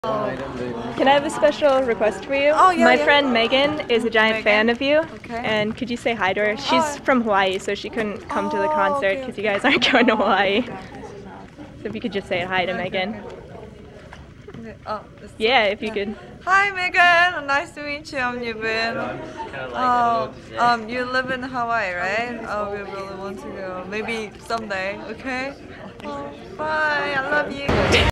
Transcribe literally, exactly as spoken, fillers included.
Can I have a special request for you? Oh, yeah, My yeah. friend Megan is a giant Megan? fan of you. Okay. And could you say hi to her? She's Oh. from Hawaii, so she couldn't come to the Oh, concert okay, because okay. you guys aren't going to Hawaii. So if you could just say hi to Okay, Megan. okay. Okay. Oh, this- Yeah, if you yeah. could. Hi, Megan. Nice to meet you. I'm Yubin. Oh, um, you live in Hawaii, right? Oh, we really want to go. Maybe someday. Okay. Oh, bye. I love you.